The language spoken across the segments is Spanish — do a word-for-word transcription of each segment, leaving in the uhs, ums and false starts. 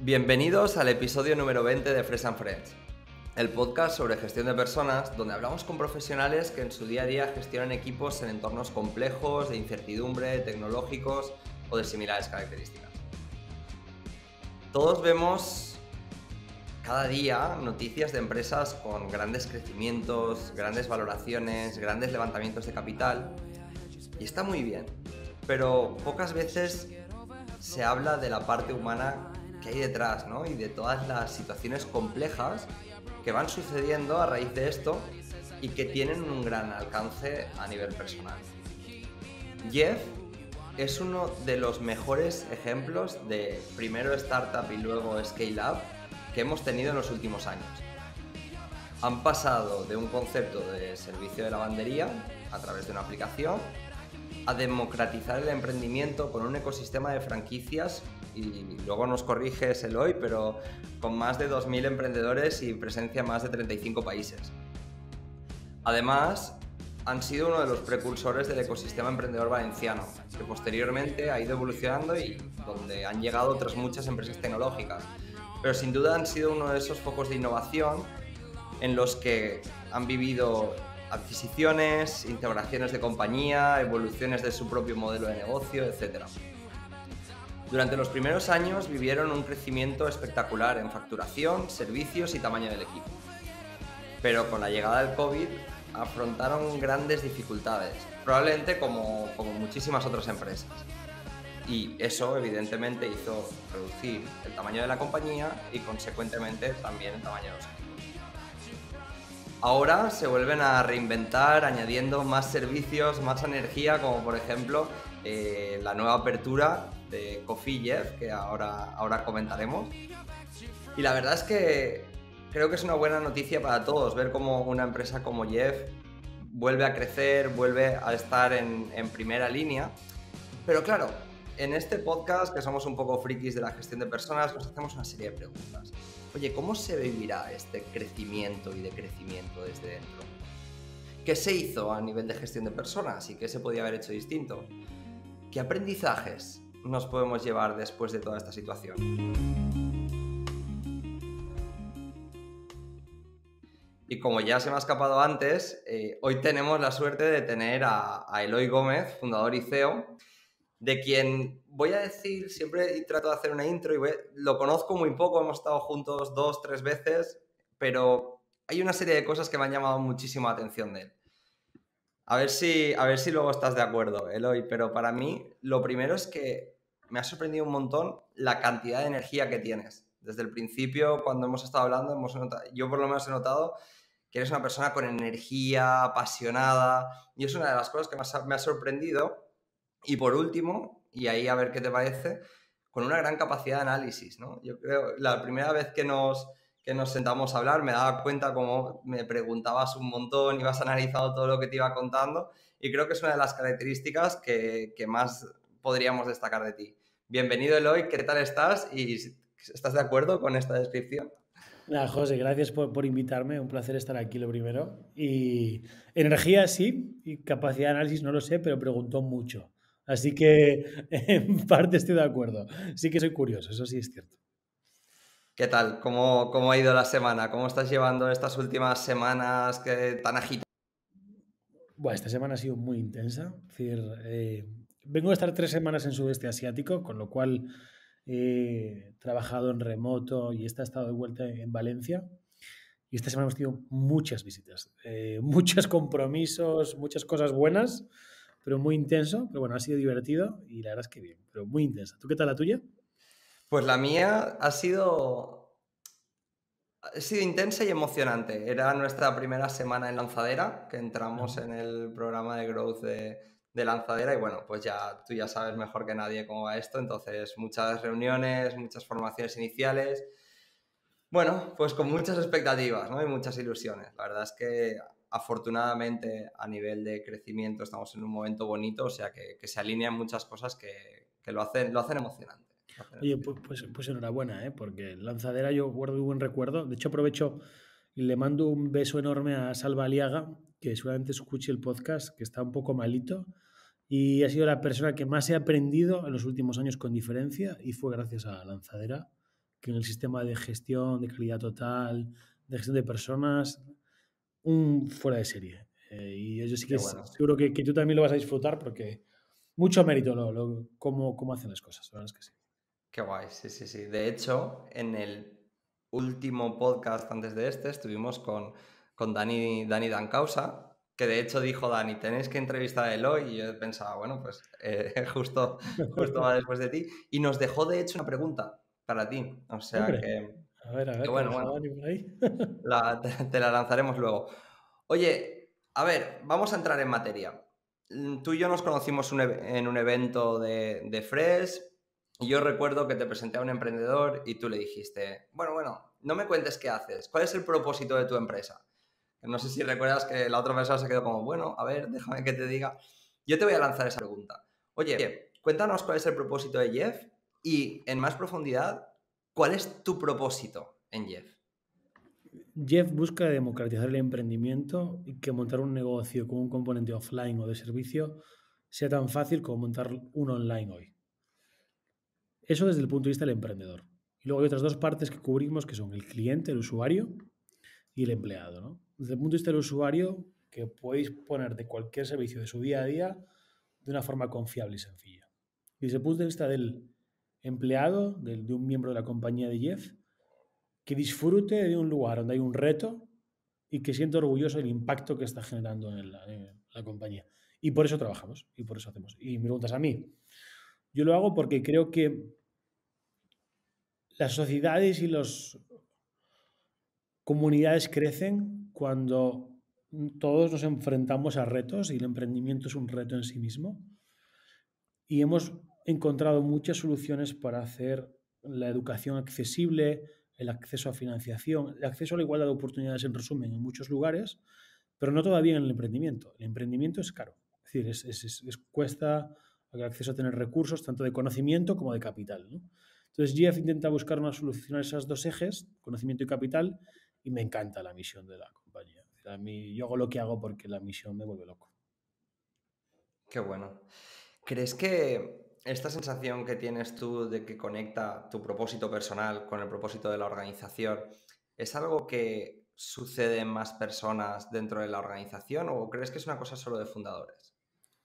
Bienvenidos al episodio número veinte de Fresh and Friends, el podcast sobre gestión de personas donde hablamos con profesionales que en su día a día gestionan equipos en entornos complejos, de incertidumbre, tecnológicos o de similares características. Todos vemos cada día noticias de empresas con grandes crecimientos, grandes valoraciones, grandes levantamientos de capital y está muy bien, pero pocas veces se habla de la parte humana que hay detrás, ¿no? Y de todas las situaciones complejas que van sucediendo a raíz de esto y que tienen un gran alcance a nivel personal. Jeff es uno de los mejores ejemplos de primero startup y luego scale up que hemos tenido en los últimos años. Han pasado de un concepto de servicio de lavandería a través de una aplicación a democratizar el emprendimiento con un ecosistema de franquicias y luego nos corriges Eloy, pero con más de dos mil emprendedores y presencia en más de treinta y cinco países. Además, han sido uno de los precursores del ecosistema emprendedor valenciano, que posteriormente ha ido evolucionando y donde han llegado otras muchas empresas tecnológicas, pero sin duda han sido uno de esos focos de innovación en los que han vivido adquisiciones, integraciones de compañía, evoluciones de su propio modelo de negocio, etcétera. Durante los primeros años vivieron un crecimiento espectacular en facturación, servicios y tamaño del equipo. Pero con la llegada del COVID afrontaron grandes dificultades, probablemente como, como muchísimas otras empresas. Y eso evidentemente hizo reducir el tamaño de la compañía y consecuentemente también el tamaño de los equipos. Ahora se vuelven a reinventar añadiendo más servicios, más energía, como por ejemplo eh, la nueva apertura de Coffee Jeff, que ahora, ahora comentaremos. Y la verdad es que creo que es una buena noticia para todos ver cómo una empresa como Jeff vuelve a crecer, vuelve a estar en, en primera línea. Pero claro, en este podcast, que somos un poco frikis de la gestión de personas, nos hacemos una serie de preguntas. Oye, ¿cómo se vivirá este crecimiento y decrecimiento desde dentro? ¿Qué se hizo a nivel de gestión de personas y qué se podía haber hecho distinto? ¿Qué aprendizajes nos podemos llevar después de toda esta situación? Y como ya se me ha escapado antes, eh, hoy tenemos la suerte de tener a, a Eloy Gómez, fundador y C E O, de quien voy a decir, siempre trato de hacer una intro y voy, lo conozco muy poco, hemos estado juntos dos, tres veces, pero hay una serie de cosas que me han llamado muchísimo la atención de él. A ver si, a ver si luego estás de acuerdo, Eloy, pero para mí lo primero es que me ha sorprendido un montón la cantidad de energía que tienes. Desde el principio, cuando hemos estado hablando, hemos notado, yo por lo menos he notado que eres una persona con energía, apasionada, y es una de las cosas que más me ha sorprendido. Y por último, y ahí a ver qué te parece, con una gran capacidad de análisis, ¿no? Yo creo, la primera vez que nos, que nos sentamos a hablar me daba cuenta cómo me preguntabas un montón, ibas analizando todo lo que te iba contando y creo que es una de las características que, que más podríamos destacar de ti. Bienvenido, Eloy, ¿qué tal estás? ¿Y estás de acuerdo con esta descripción? Nada, José, gracias por, por invitarme, un placer estar aquí lo primero. Y energía sí, y capacidad de análisis no lo sé, pero preguntó mucho. Así que en parte estoy de acuerdo. Sí que soy curioso, eso sí es cierto. ¿Qué tal? ¿Cómo, cómo ha ido la semana? ¿Cómo estás llevando estas últimas semanas que tan agitadas? Bueno, esta semana ha sido muy intensa. Es decir, eh, vengo a estar tres semanas en sudeste asiático, con lo cual he trabajado en remoto y he estado de vuelta en Valencia. Y esta semana hemos tenido muchas visitas, eh, muchos compromisos, muchas cosas buenas, pero muy intenso. Pero bueno, ha sido divertido y la verdad es que bien, pero muy intensa. ¿Tú qué tal la tuya? Pues la mía ha sido, ha sido intensa y emocionante. Era nuestra primera semana en Lanzadera, que entramos en el programa de Growth de, de Lanzadera y bueno, pues ya tú ya sabes mejor que nadie cómo va esto, entonces muchas reuniones, muchas formaciones iniciales. Bueno, pues con muchas expectativas, ¿no? Y muchas ilusiones. La verdad es que afortunadamente a nivel de crecimiento estamos en un momento bonito, o sea que, que se alinean muchas cosas que, que lo, hacen, lo hacen emocionante. Lo hacen Oye, pues, pues, pues enhorabuena, ¿eh? Porque Lanzadera yo guardo muy buen recuerdo. De hecho, aprovecho y le mando un beso enorme a Salva Aliaga, que seguramente escuche el podcast, que está un poco malito. Y ha sido la persona que más he aprendido en los últimos años con diferencia y fue gracias a Lanzadera, que en el sistema de gestión, de calidad total, de gestión de personas, un fuera de serie. Eh, y yo sí que Qué es- bueno. seguro que, que tú también lo vas a disfrutar porque mucho mérito lo, lo- cómo, cómo hacen las cosas, la verdad es que sí. Qué guay, sí, sí, sí. De hecho, en el último podcast antes de este estuvimos con, con Dani, Dani Dancausa, que de hecho dijo Dani, tenéis que entrevistar a Eloy, y yo pensaba, bueno, pues eh, justo, justo va después de ti. Y nos dejó de hecho una pregunta para ti. O sea Hombre, que, a ver, a que ver, ¿qué bueno, deja bueno, Dani por ahí? la- te, te la lanzaremos luego. Oye, a ver, vamos a entrar en materia. Mm, Tú y yo nos conocimos un ev- en un evento de, de Fresh y yo recuerdo que te presenté a un emprendedor y tú le dijiste, bueno, bueno, no me cuentes qué haces, ¿cuál es el propósito de tu empresa? No sé si recuerdas que la otra persona se quedó como, bueno, a ver, déjame que te diga. Yo te voy a lanzar esa pregunta. Oye, cuéntanos cuál es el propósito de Jeff y, en más profundidad, ¿cuál es tu propósito en Jeff? Jeff busca democratizar el emprendimiento y que montar un negocio con un componente offline o de servicio sea tan fácil como montar uno online hoy. Eso desde el punto de vista del emprendedor. Y luego hay otras dos partes que cubrimos que son el cliente, el usuario y el empleado, ¿no? Desde el punto de vista del usuario, que podéis poner de cualquier servicio de su día a día de una forma confiable y sencilla. Y desde el punto de vista del empleado, del- de un miembro de la compañía de Jeff, que disfrute de un lugar donde hay un reto y que sienta orgulloso del impacto que está generando en la, en la compañía. Y por eso trabajamos y por eso hacemos. Y me preguntas a mí. Yo lo hago porque creo que las sociedades y las comunidades crecen cuando todos nos enfrentamos a retos y el emprendimiento es un reto en sí mismo. Y hemos encontrado muchas soluciones para hacer la educación accesible, el acceso a financiación, el acceso a la igualdad de oportunidades en resumen en muchos lugares, pero no todavía en el emprendimiento. El emprendimiento es caro, es decir, es, es, es, es cuesta el acceso a tener recursos tanto de conocimiento como de capital, ¿no? Entonces Jeff intenta buscar una solución a esos dos ejes, conocimiento y capital, y me encanta la misión de la compañía. A mí, yo hago lo que hago porque la misión me vuelve loco. Qué bueno. ¿Crees que esta sensación que tienes tú de que conecta tu propósito personal con el propósito de la organización es algo que sucede en más personas dentro de la organización o crees que es una cosa solo de fundadores?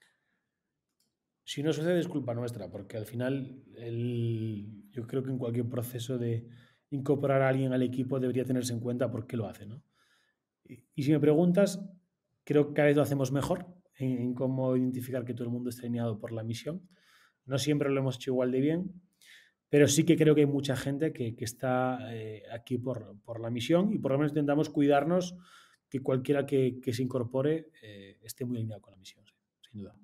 Si no sucede es culpa nuestra, porque al final el, yo creo que en cualquier proceso de incorporar a alguien al equipo debería tenerse en cuenta por qué lo hace, ¿no? Y, y si me preguntas, creo que cada vez lo hacemos mejor en, en cómo identificar que todo el mundo está alineado por la misión. No siempre lo hemos hecho igual de bien, pero sí que creo que hay mucha gente que, que está eh, aquí por, por, la misión y por lo menos intentamos cuidarnos que cualquiera que, que se incorpore eh, esté muy alineado con la misión, sí, sin duda.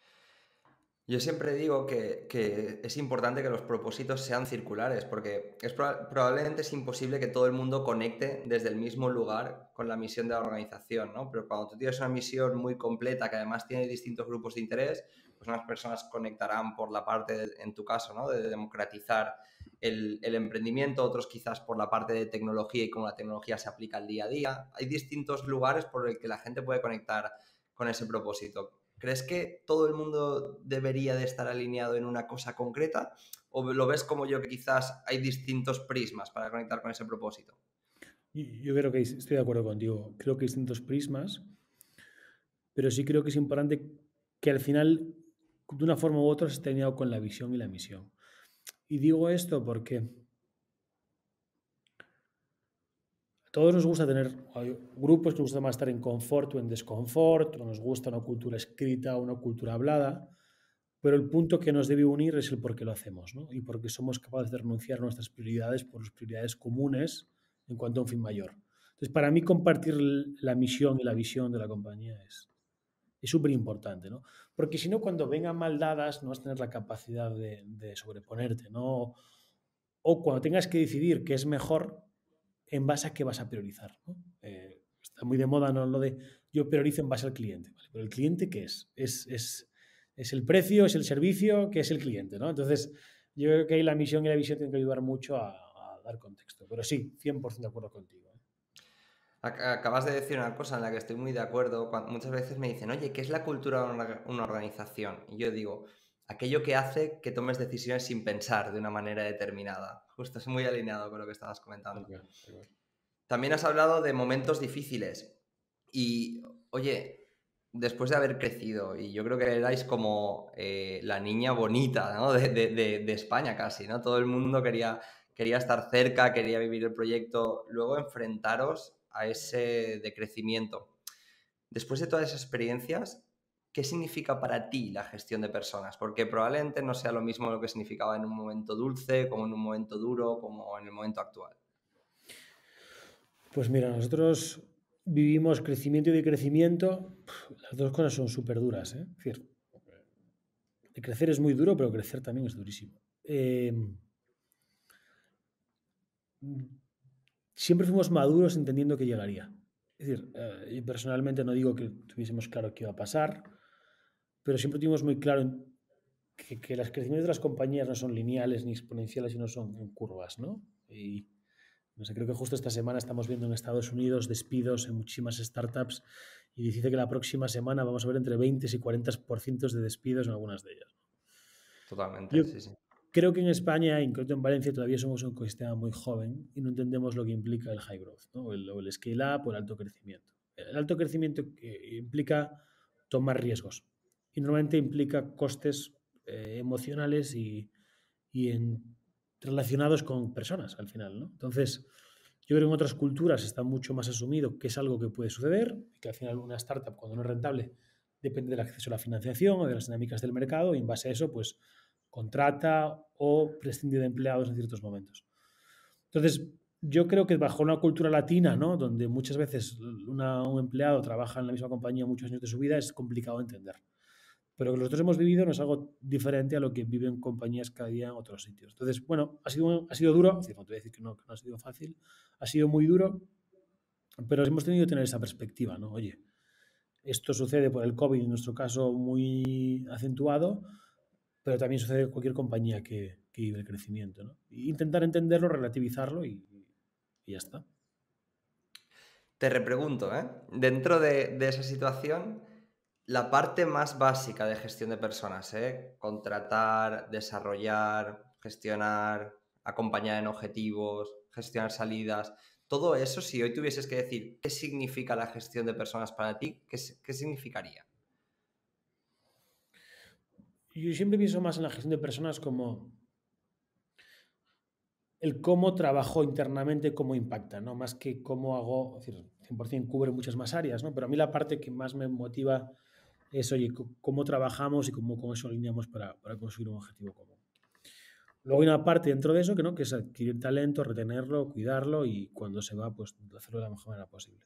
Yo siempre digo que, que es importante que los propósitos sean circulares, porque es proba- probablemente es imposible que todo el mundo conecte desde el mismo lugar con la misión de la organización, ¿no? Pero cuando tú tienes una misión muy completa que además tiene distintos grupos de interés, pues unas personas conectarán por la parte, de- en tu caso, ¿no? De democratizar el, el emprendimiento, otros quizás por la parte de tecnología y cómo la tecnología se aplica al día a día. Hay distintos lugares por el que la gente puede conectar con ese propósito. ¿Crees que todo el mundo debería de estar alineado en una cosa concreta? ¿O lo ves como yo que quizás hay distintos prismas para conectar con ese propósito? Yo creo que estoy de acuerdo contigo. Creo que hay distintos prismas, pero sí creo que es importante que al final, de una forma u otra, se esté alineado con la visión y la misión. Y digo esto porque a todos nos gusta tener, hay grupos que nos gusta más estar en confort o en desconfort, o nos gusta una cultura escrita o una cultura hablada, pero el punto que nos debe unir es el por qué lo hacemos, ¿no? Y porque somos capaces de renunciar a nuestras prioridades por las prioridades comunes en cuanto a un fin mayor. Entonces, para mí compartir la misión y la visión de la compañía es es súper importante, ¿no? Porque si no, cuando vengan mal dadas, no vas a tener la capacidad de, de sobreponerte, ¿no? O cuando tengas que decidir qué es mejor, en base a qué vas a priorizar, ¿no? Eh, está muy de moda, ¿no? Lo de yo priorizo en base al cliente, ¿vale? Pero ¿el cliente qué es? Es, es? es el precio, es el servicio, ¿qué es el cliente, ¿no? Entonces, yo creo que ahí la misión y la visión tienen que ayudar mucho a, a dar contexto. Pero sí, cien por ciento de acuerdo contigo, ¿eh? Acabas de decir una cosa en la que estoy muy de acuerdo. Cuando muchas veces me dicen, oye, ¿qué es la cultura de una una organización? Y yo digo, aquello que hace que tomes decisiones sin pensar de una manera determinada. Justo, es muy alineado con lo que estabas comentando. Okay, okay. También has hablado de momentos difíciles y, oye, después de haber crecido, y yo creo que erais como eh, la niña bonita, ¿no? de, de, de, de España casi, ¿no? Todo el mundo quería, quería estar cerca, quería vivir el proyecto, luego enfrentaros a ese decrecimiento. Después de todas esas experiencias, ¿qué significa para ti la gestión de personas? Porque probablemente no sea lo mismo lo que significaba en un momento dulce, como en un momento duro, como en el momento actual. Pues mira, nosotros vivimos crecimiento y decrecimiento. Las dos cosas son súper duras, ¿eh? Es decir, de crecer es muy duro, pero crecer también es durísimo. Eh, siempre fuimos maduros entendiendo que llegaría. Es decir, eh, yo personalmente no digo que tuviésemos claro qué iba a pasar, pero siempre tuvimos muy claro en que, que los crecimientos de las compañías no son lineales ni exponenciales, sino son en curvas, ¿no? Y no sé, creo que justo esta semana estamos viendo en Estados Unidos despidos en muchísimas startups y dice que la próxima semana vamos a ver entre veinte y cuarenta por ciento de despidos en algunas de ellas. Totalmente, Yo sí, sí. creo que en España, incluso en Valencia, todavía somos un ecosistema muy joven y no entendemos lo que implica el high growth, ¿no? o, el, o el scale up o el alto crecimiento. El alto crecimiento eh, implica tomar riesgos y normalmente implica costes eh, emocionales y, y en, relacionados con personas al final, ¿no? Entonces, yo creo que en otras culturas está mucho más asumido que es algo que puede suceder y que al final una startup, cuando no es rentable, depende del acceso a la financiación o de las dinámicas del mercado y en base a eso, pues contrata o prescinde de empleados en ciertos momentos. Entonces, yo creo que bajo una cultura latina, ¿no? Donde muchas veces una, un empleado trabaja en la misma compañía muchos años de su vida, es complicado entender. Pero lo que nosotros hemos vivido no es algo diferente a lo que viven compañías cada día en otros sitios. Entonces, bueno, ha sido, ha sido duro, no te voy a decir que no, que no ha sido fácil, ha sido muy duro, pero hemos tenido que tener esa perspectiva, ¿no? Oye, esto sucede por el COVID, en nuestro caso muy acentuado, pero también sucede en cualquier compañía que, que vive el crecimiento, ¿no? Y intentar entenderlo, relativizarlo y, y ya está. Te repregunto, ¿eh? Dentro de, de esa situación, la parte más básica de gestión de personas, ¿eh? Contratar, desarrollar, gestionar, acompañar en objetivos, gestionar salidas, todo eso, si hoy tuvieses que decir qué significa la gestión de personas para ti, ¿qué, qué significaría? Yo siempre pienso más en la gestión de personas como el cómo trabajo internamente, cómo impacta, ¿no? Más que cómo hago, es decir, cien por ciento cubre muchas más áreas, ¿no? Pero a mí la parte que más me motiva es, oye, cómo trabajamos y cómo con eso alineamos para, para conseguir un objetivo común. Luego hay una parte dentro de eso que no, que es adquirir talento, retenerlo, cuidarlo y cuando se va, pues hacerlo de la mejor manera posible.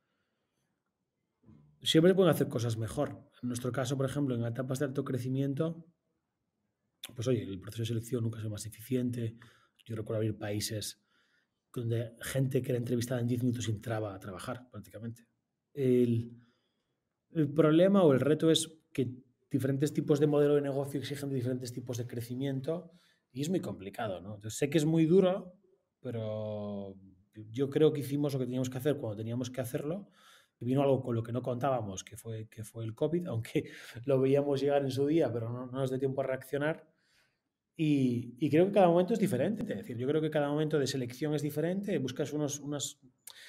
Siempre se pueden hacer cosas mejor. En nuestro caso, por ejemplo, en etapas de alto crecimiento, pues oye, el proceso de selección nunca es el más eficiente. Yo recuerdo abrir países donde gente que era entrevistada en diez minutos entraba a trabajar prácticamente. El, el problema o el reto es que diferentes tipos de modelo de negocio exigen diferentes tipos de crecimiento y es muy complicado, ¿no? Entonces, sé que es muy duro, pero yo creo que hicimos lo que teníamos que hacer cuando teníamos que hacerlo. Vino algo con lo que no contábamos, que fue, que fue el COVID, aunque lo veíamos llegar en su día, pero no, no nos dio tiempo a reaccionar. Y, y, creo que cada momento es diferente. Es decir, yo creo que cada momento de selección es diferente. Buscas unos, unas...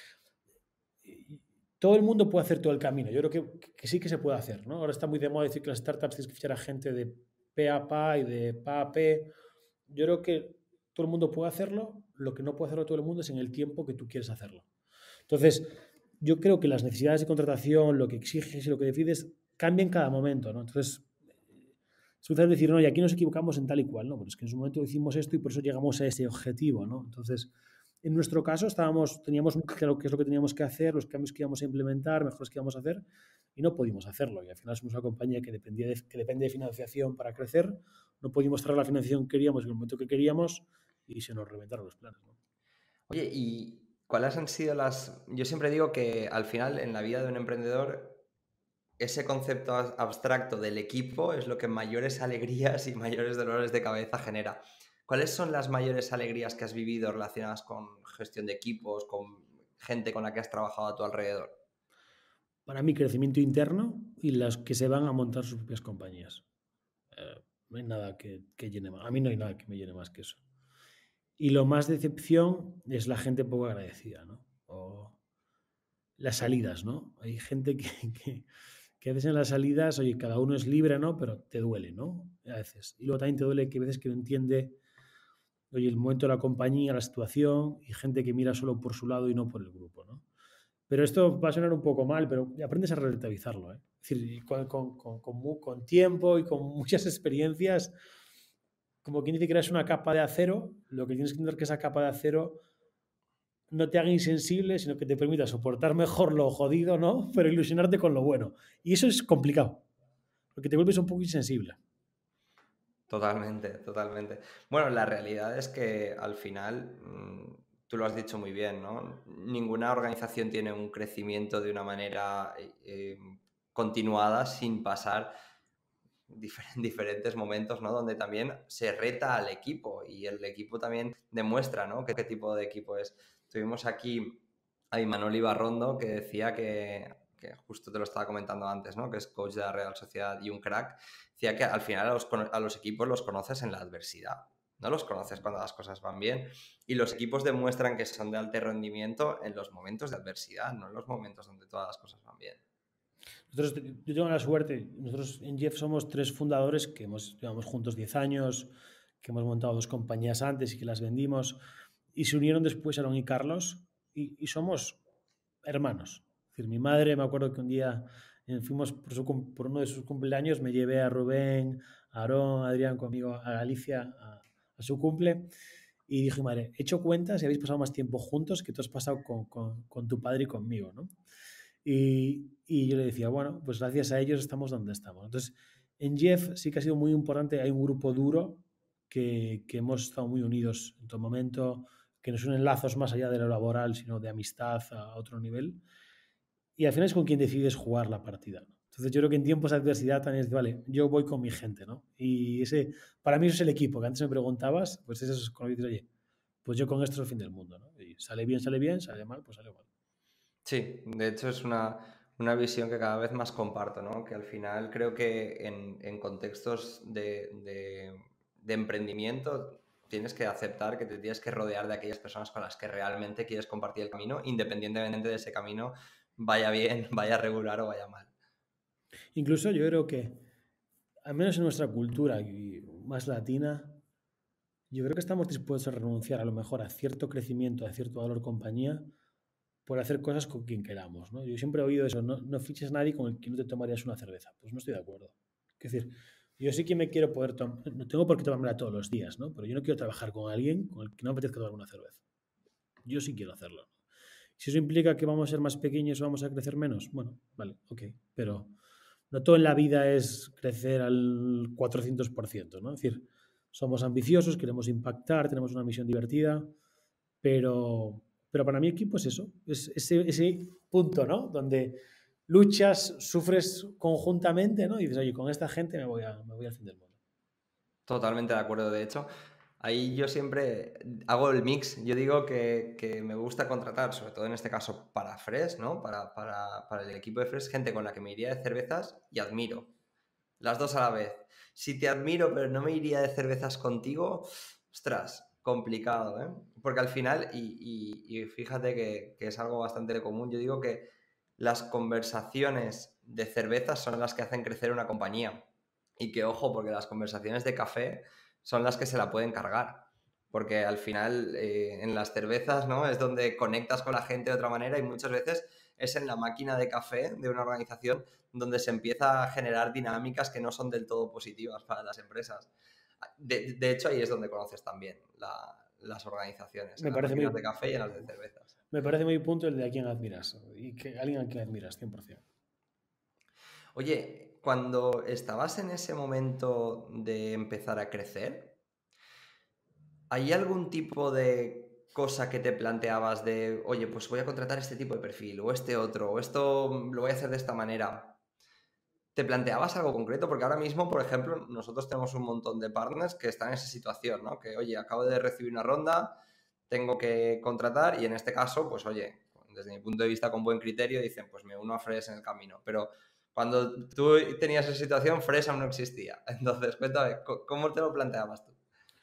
Todo el mundo puede hacer todo el camino. Yo creo que, que sí que se puede hacer, ¿no? Ahora está muy de moda decir que las startups tienes que fichar a gente de P a P A y de P a P. Yo creo que todo el mundo puede hacerlo. Lo que no puede hacerlo todo el mundo es en el tiempo que tú quieres hacerlo. Entonces, yo creo que las necesidades de contratación, lo que exiges y lo que decides, cambian cada momento, ¿no? Entonces, es fácil decir, no, y aquí nos equivocamos en tal y cual, ¿no? Pero es que en su momento hicimos esto y por eso llegamos a ese objetivo, ¿no? Entonces, en nuestro caso estábamos, teníamos muy claro qué es lo que teníamos que hacer, los cambios que íbamos a implementar, mejores que íbamos a hacer, y no pudimos hacerlo. Y al final somos una compañía que, dependía de, que depende de financiación para crecer, no pudimos traer la financiación que queríamos en el momento que queríamos y se nos reventaron los planes, ¿no? Oye, ¿y cuáles han sido las...? Yo siempre digo que al final en la vida de un emprendedor ese concepto abstracto del equipo es lo que mayores alegrías y mayores dolores de cabeza genera. ¿Cuáles son las mayores alegrías que has vivido relacionadas con gestión de equipos, con gente con la que has trabajado a tu alrededor? Para mí, crecimiento interno y las que se van a montar sus propias compañías. Eh, No hay nada que, que llene más. A mí no hay nada que me llene más que eso. Y lo más decepción es la gente poco agradecida, ¿no? O las salidas, ¿no? Hay gente que, que, que a veces en las salidas, oye, cada uno es libre, ¿no? Pero te duele, ¿no? A veces. Y luego también te duele que a veces que no entiende, oye, el momento de la compañía, la situación, y gente que mira solo por su lado y no por el grupo, ¿no? Pero esto va a sonar un poco mal, pero aprendes a relativizarlo, ¿eh? Es decir, con, con, con, con, con tiempo y con muchas experiencias, como quien dice que eres una capa de acero, lo que tienes que entender que esa capa de acero no te haga insensible, sino que te permita soportar mejor lo jodido, ¿no? Pero ilusionarte con lo bueno. Y eso es complicado, porque te vuelves un poco insensible. Totalmente, totalmente. Bueno, la realidad es que al final, mmm, tú lo has dicho muy bien, ¿no? Ninguna organización tiene un crecimiento de una manera eh, continuada sin pasar difer diferentes momentos, ¿no? Donde también se reta al equipo y el equipo también demuestra, ¿no? Qué, qué tipo de equipo es. Tuvimos aquí a Imanol Ibarrondo que decía que, que justo te lo estaba comentando antes, ¿no? Que es coach de la Real Sociedad y un crack. Decía que al final a los, a los equipos los conoces en la adversidad, no los conoces cuando las cosas van bien. Y los equipos demuestran que son de alto rendimiento en los momentos de adversidad, no en los momentos donde todas las cosas van bien. Nosotros, yo tengo la suerte, nosotros en Jeff somos tres fundadores que hemos, llevamos juntos diez años, que hemos montado dos compañías antes y que las vendimos, y se unieron después Aaron y Carlos, y, y somos hermanos. Es decir, mi madre, me acuerdo que un día eh, fuimos por, su, por uno de sus cumpleaños, me llevé a Rubén, a Aarón, a Adrián conmigo, a Galicia, a, a su cumple, y dije, madre, he hecho cuentas y habéis pasado más tiempo juntos que tú has pasado con, con, con tu padre y conmigo, ¿no? Y, y, yo le decía, bueno, pues gracias a ellos estamos donde estamos. Entonces, en Jeff sí que ha sido muy importante, hay un grupo duro que, que hemos estado muy unidos en todo momento, que no son lazos más allá de lo laboral, sino de amistad a otro nivel. Y al final es con quien decides jugar la partida, ¿no? Entonces yo creo que en tiempos de adversidad también es, vale, yo voy con mi gente, ¿no? Y ese, para mí eso es el equipo, que antes me preguntabas, pues eso es cuando dices, oye, pues yo con esto es el fin del mundo, ¿no? Y sale bien, sale bien, sale mal, pues sale mal. Sí, de hecho es una, una visión que cada vez más comparto, ¿no? Que al final creo que en, en contextos de, de, de emprendimiento tienes que aceptar que te tienes que rodear de aquellas personas con las que realmente quieres compartir el camino, independientemente de ese camino vaya bien, vaya regular o vaya mal. Incluso yo creo que, al menos en nuestra cultura y más latina, yo creo que estamos dispuestos a renunciar a lo mejor a cierto crecimiento, a cierto valor compañía, por hacer cosas con quien queramos, ¿no? Yo siempre he oído eso, no, no fiches a nadie con el que no te tomarías una cerveza. Pues no estoy de acuerdo. Es decir, yo sí que me quiero poder tomar, no tengo por qué tomármela todos los días, ¿no? Pero yo no quiero trabajar con alguien con el que no me apetezca tomar una cerveza. Yo sí quiero hacerlo. Si eso implica que vamos a ser más pequeños o vamos a crecer menos, bueno, vale, ok. Pero no todo en la vida es crecer al cuatrocientos por ciento, ¿no? Es decir, somos ambiciosos, queremos impactar, tenemos una misión divertida, pero, pero para mi equipo es eso, es ese, ese punto, ¿no? Donde luchas, sufres conjuntamente, ¿no? Y dices, oye, con esta gente me voy, a, me voy al fin del mundo. Totalmente de acuerdo. De hecho, ahí yo siempre hago el mix. Yo digo que, que me gusta contratar, sobre todo en este caso para Fresh, ¿no? Para, para, para el equipo de Fresh, gente con la que me iría de cervezas y admiro. Las dos a la vez. Si te admiro, pero no me iría de cervezas contigo, ostras, complicado, ¿eh? Porque al final, y, y, y fíjate que, que es algo bastante común, yo digo que las conversaciones de cervezas son las que hacen crecer una compañía. Y que ojo, porque las conversaciones de café son las que se la pueden cargar. Porque al final, eh, en las cervezas, ¿no? Es donde conectas con la gente de otra manera y muchas veces es en la máquina de café de una organización donde se empieza a generar dinámicas que no son del todo positivas para las empresas. De, de hecho, ahí es donde conoces también la, las organizaciones, en Me las parece muy, máquinas de café y en las de cervezas. me parece muy punto el de a quién admiras y que alguien a quien admiras, cien por ciento. Oye, cuando estabas en ese momento de empezar a crecer, ¿hay algún tipo de cosa que te planteabas de, oye, pues voy a contratar este tipo de perfil o este otro, o esto lo voy a hacer de esta manera? ¿Te planteabas algo concreto? Porque ahora mismo, por ejemplo, nosotros tenemos un montón de partners que están en esa situación, ¿no? Que, oye, acabo de recibir una ronda, tengo que contratar y en este caso, pues, oye, desde mi punto de vista con buen criterio, dicen, pues me uno a Fresh en el camino. Pero Cuando tú tenías esa situación, Fresh aún no existía. Entonces, cuéntame, ¿cómo te lo planteabas tú?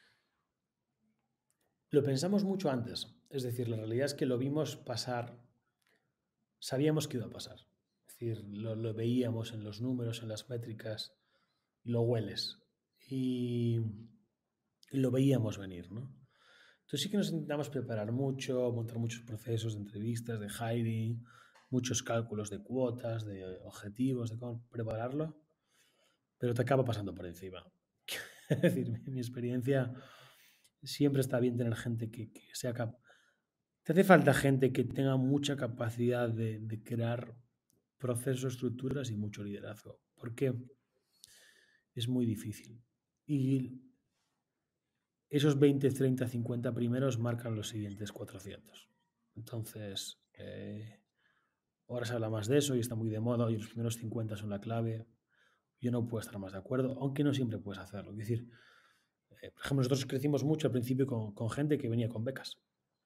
Lo pensamos mucho antes. Es decir, la realidad es que lo vimos pasar, sabíamos que iba a pasar. Es decir, lo, lo veíamos en los números, en las métricas, lo hueles. Y lo veíamos venir, ¿no? Entonces sí que nos intentamos preparar mucho, montar muchos procesos de entrevistas, de hiring, muchos cálculos de cuotas, de objetivos, de cómo prepararlo, pero te acaba pasando por encima. Es decir, mi, mi experiencia siempre está bien tener gente que, que sea capaz. Te hace falta gente que tenga mucha capacidad de, de crear procesos, estructuras y mucho liderazgo, porque es muy difícil. Y esos veinte, treinta, cincuenta primeros marcan los siguientes cuatrocientos. Entonces, eh, ahora se habla más de eso y está muy de moda y los primeros cincuenta son la clave. Yo no puedo estar más de acuerdo, aunque no siempre puedes hacerlo. Es decir, eh, por ejemplo, nosotros crecimos mucho al principio con, con gente que venía con becas.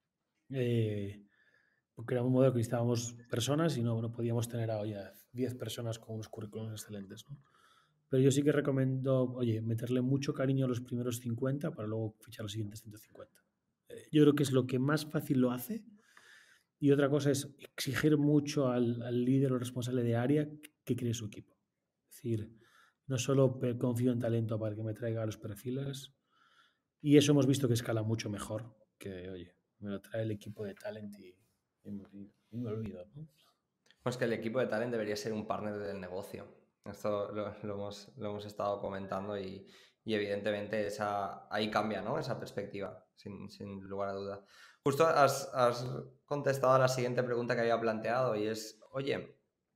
Eh, porque era un modelo que necesitábamos personas y no, no podíamos tener a oye, diez personas con unos currículos excelentes, ¿no? Pero yo sí que recomiendo, oye, meterle mucho cariño a los primeros cincuenta para luego fichar los siguientes ciento cincuenta. Eh, yo creo que es lo que más fácil lo hace. Y otra cosa es exigir mucho al, al líder o responsable de área que cree su equipo. Es decir, no solo confío en talento para que me traiga los perfiles, y eso hemos visto que escala mucho mejor que, oye, me lo trae el equipo de talent y, y, y, y me olvido, ¿no? Pues que el equipo de talent debería ser un partner del negocio. Esto lo, lo, hemos, lo hemos estado comentando y, y evidentemente esa, ahí cambia, ¿no? Esa perspectiva, sin, sin lugar a duda. Justo has, has contestado a la siguiente pregunta que había planteado y es, oye,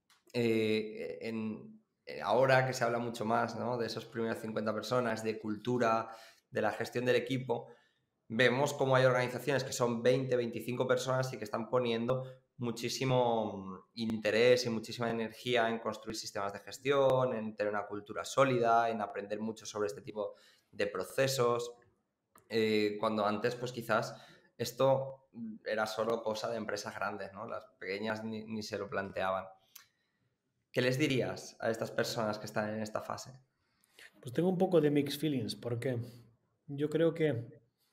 eh, en, ahora que se habla mucho más, ¿no? De esos primeros cincuenta personas, de cultura, de la gestión del equipo, vemos cómo hay organizaciones que son veinte, veinticinco personas y que están poniendo muchísimo interés y muchísima energía en construir sistemas de gestión, en tener una cultura sólida, en aprender mucho sobre este tipo de procesos, eh, cuando antes pues quizás esto era solo cosa de empresas grandes, ¿no? Las pequeñas ni, ni se lo planteaban. ¿Qué les dirías a estas personas que están en esta fase? Pues tengo un poco de mixed feelings porque yo creo que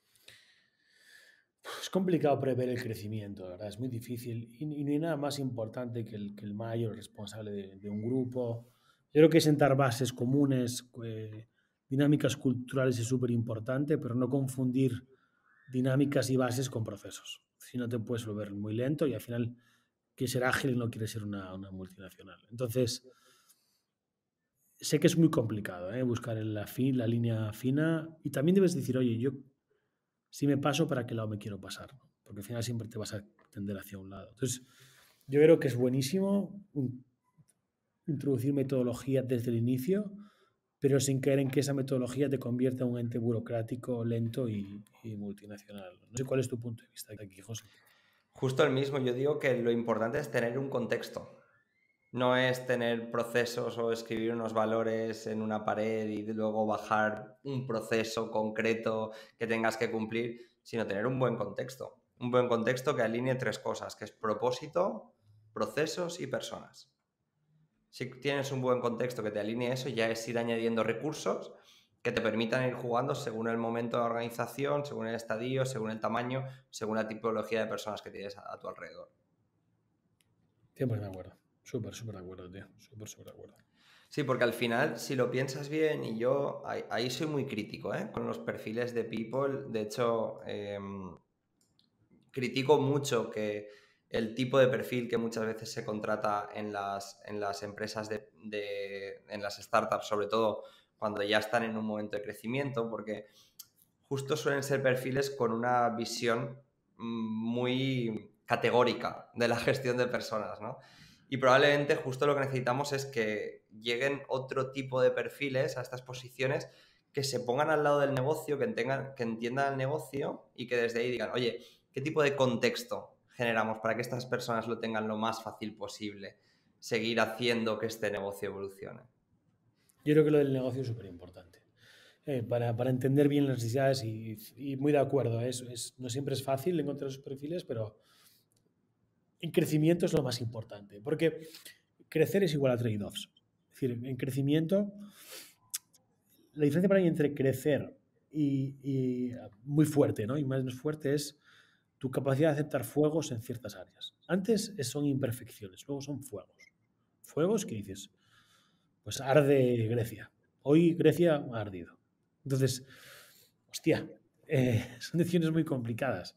es complicado prever el crecimiento, ¿verdad? Es muy difícil y, y no hay nada más importante que el, que el mayor responsable de, de, un grupo. Yo creo que sentar bases comunes, eh, dinámicas culturales es súper importante, pero no confundir dinámicas y bases con procesos. Si no te puedes volver muy lento y al final quieres ser ágil y no quieres ser una, una multinacional. Entonces, sé que es muy complicado ¿eh? buscar la, fin, la línea fina y también debes decir, oye, yo si me paso, ¿para qué lado me quiero pasar? Porque al final siempre te vas a tender hacia un lado. Entonces, yo creo que es buenísimo introducir metodología desde el inicio, pero sin caer en que esa metodología te convierta en un ente burocrático, lento y, y multinacional. No sé cuál es tu punto de vista aquí, José. Justo el mismo, yo digo que lo importante es tener un contexto. No es tener procesos o escribir unos valores en una pared y luego bajar un proceso concreto que tengas que cumplir, sino tener un buen contexto. Un buen contexto que alinee tres cosas, que es propósito, procesos y personas. Si tienes un buen contexto que te alinee eso, ya es ir añadiendo recursos que te permitan ir jugando según el momento de la organización, según el estadio, según el tamaño, según la tipología de personas que tienes a, a tu alrededor. cien por ciento de acuerdo. Súper, súper de acuerdo, tío. Súper, súper de acuerdo. Sí, porque al final, si lo piensas bien, y yo ahí, ahí soy muy crítico, ¿eh? Con los perfiles de people. De hecho, eh, critico mucho que el tipo de perfil que muchas veces se contrata en las, en las empresas, de, de, en las startups, sobre todo cuando ya están en un momento de crecimiento, porque justo suelen ser perfiles con una visión muy categórica de la gestión de personas, ¿no? Y probablemente justo lo que necesitamos es que lleguen otro tipo de perfiles a estas posiciones que se pongan al lado del negocio, que, tengan, que entiendan el negocio y que desde ahí digan, oye, ¿qué tipo de contexto generamos para que estas personas lo tengan lo más fácil posible? Seguir haciendo que este negocio evolucione. Yo creo que lo del negocio es súper importante. Eh, para, para entender bien las necesidades y, y muy de acuerdo, ¿eh? es, es, no siempre es fácil encontrar esos perfiles, pero en crecimiento es lo más importante, porque crecer es igual a trade-offs. decir, en crecimiento, la diferencia para mí entre crecer y, y muy fuerte, ¿no? Y más fuerte es tu capacidad de aceptar fuegos en ciertas áreas. Antes son imperfecciones, luego son fuegos. Fuegos que dices, pues arde Grecia. Hoy Grecia ha ardido. Entonces, hostia, eh, son decisiones muy complicadas.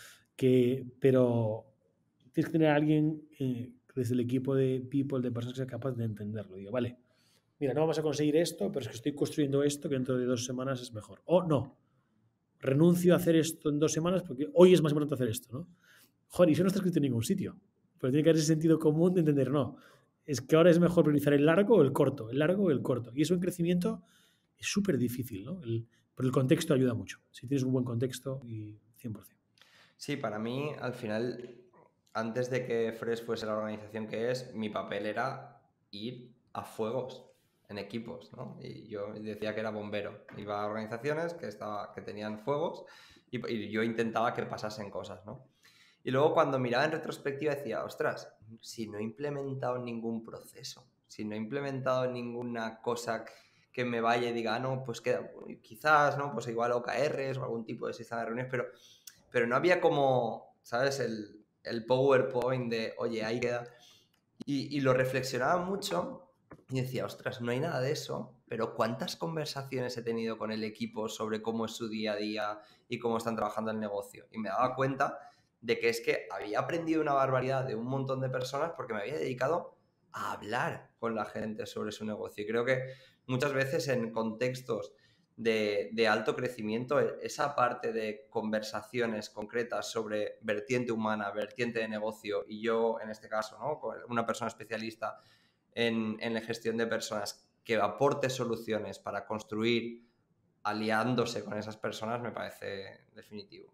Que, pero tienes que tener a alguien eh, desde el equipo de people, de personas que sea capaz de entenderlo. Digo, vale, mira, no vamos a conseguir esto, pero es que estoy construyendo esto que dentro de dos semanas es mejor. O no, renuncio a hacer esto en dos semanas porque hoy es más importante hacer esto, ¿no? Joder, y eso no está escrito en ningún sitio. Pero tiene que haber ese sentido común de entender, no, es que ahora es mejor priorizar el largo o el corto, el largo o el corto. Y eso en crecimiento es súper difícil, ¿no? El, pero el contexto ayuda mucho. Si tienes un buen contexto, y cien por ciento. Sí, para mí, al final, antes de que Fresh fuese la organización que es, mi papel era ir a fuegos en equipos, ¿no? Y yo decía que era bombero. Iba a organizaciones que, estaba, que tenían fuegos y, y yo intentaba que pasasen cosas, ¿no? Y luego cuando miraba en retrospectiva decía, ostras, si no he implementado ningún proceso, si no he implementado ninguna cosa que me vaya y diga, ah, no, pues queda, quizás, ¿no? Pues igual O K Rs o algún tipo de sistema de reuniones, pero, pero no había como, ¿sabes? El, el PowerPoint de, oye, ahí queda. Y, y lo reflexionaba mucho y decía, ostras, no hay nada de eso, pero ¿cuántas conversaciones he tenido con el equipo sobre cómo es su día a día y cómo están trabajando el negocio? Y me daba cuenta de que es que había aprendido una barbaridad de un montón de personas porque me había dedicado a hablar con la gente sobre su negocio. Y creo que muchas veces en contextos de, de alto crecimiento, esa parte de conversaciones concretas sobre vertiente humana, vertiente de negocio, y yo en este caso, ¿no? Una persona especialista en, en la gestión de personas que aporte soluciones para construir aliándose con esas personas, me parece definitivo.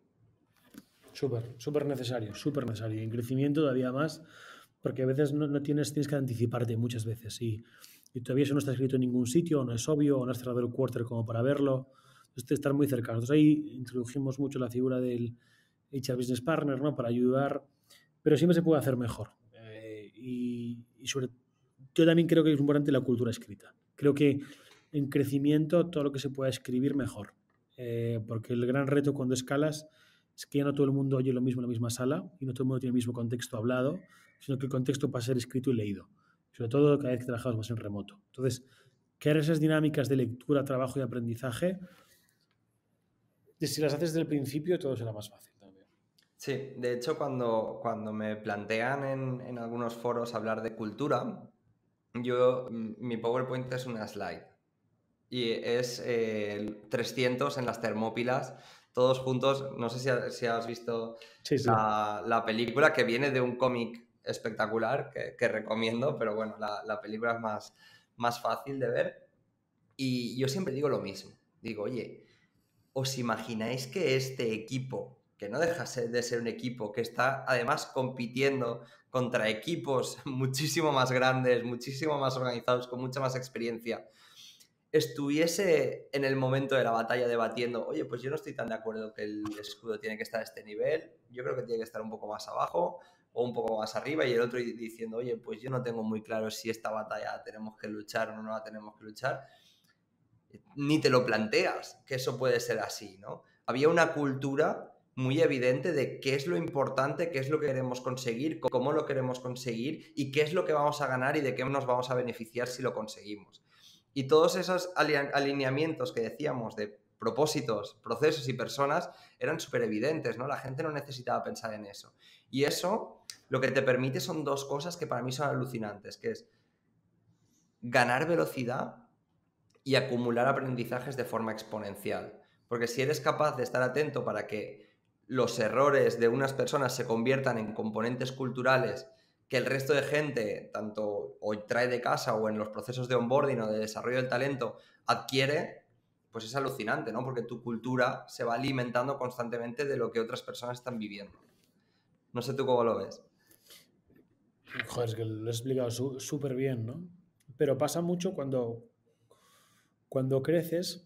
Súper, súper necesario, súper necesario. Y en crecimiento todavía más, porque a veces no, no tienes, tienes que anticiparte muchas veces. Y, y todavía eso no está escrito en ningún sitio, o no es obvio, o no has cerrado el quarter como para verlo. Entonces, de estar muy cerca. Nosotros ahí introdujimos mucho la figura del H R Business Partner, ¿no? Para ayudar, pero siempre se puede hacer mejor. Eh, y, y sobre yo también creo que es importante la cultura escrita. Creo que en crecimiento todo lo que se pueda escribir mejor. Eh, porque el gran reto cuando escalas es que ya no todo el mundo oye lo mismo en la misma sala y no todo el mundo tiene el mismo contexto hablado, sino que el contexto pasa a ser escrito y leído. Sobre todo cada vez que trabajamos más en remoto. Entonces, crear esas dinámicas de lectura, trabajo y aprendizaje, si las haces desde el principio, todo será más fácil también. Sí, de hecho, cuando, cuando me plantean en, en algunos foros hablar de cultura, yo, mi PowerPoint es una slide y es eh, trescientos en las Termópilas, todos juntos. No sé si, ha, si has visto sí, sí. La, la película, que viene de un cómic espectacular que, que recomiendo, pero bueno, la, la película es más, más fácil de ver. Y yo siempre digo lo mismo, digo, oye, ¿os imagináis que este equipo, que no deja de ser un equipo, que está además compitiendo contra equipos muchísimo más grandes, muchísimo más organizados, con mucha más experiencia, estuviese en el momento de la batalla debatiendo, oye, pues yo no estoy tan de acuerdo que el escudo tiene que estar a este nivel, yo creo que tiene que estar un poco más abajo o un poco más arriba, y el otro diciendo, oye, pues yo no tengo muy claro si esta batalla tenemos que luchar o no la tenemos que luchar? Ni te lo planteas que eso puede ser así, ¿no? Había una cultura muy evidente de qué es lo importante, qué es lo que queremos conseguir, cómo lo queremos conseguir y qué es lo que vamos a ganar y de qué nos vamos a beneficiar si lo conseguimos. Y todos esos alineamientos que decíamos de propósitos, procesos y personas eran súper evidentes, ¿no? La gente no necesitaba pensar en eso. Y eso lo que te permite son dos cosas que para mí son alucinantes, que es ganar velocidad y acumular aprendizajes de forma exponencial. Porque si eres capaz de estar atento para que los errores de unas personas se conviertan en componentes culturales que el resto de gente, tanto o trae de casa o en los procesos de onboarding o de desarrollo del talento, adquiere, pues es alucinante, ¿no? Porque tu cultura se va alimentando constantemente de lo que otras personas están viviendo. No sé tú cómo lo ves. Joder, es que lo he explicado súper bien, ¿no? Pero pasa mucho cuando, cuando creces,